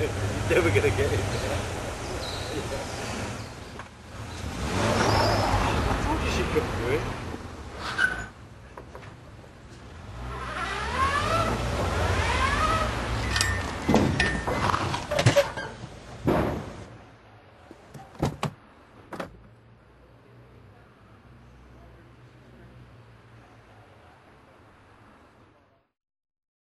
You're never gonna get in there. I told you she couldn't do it.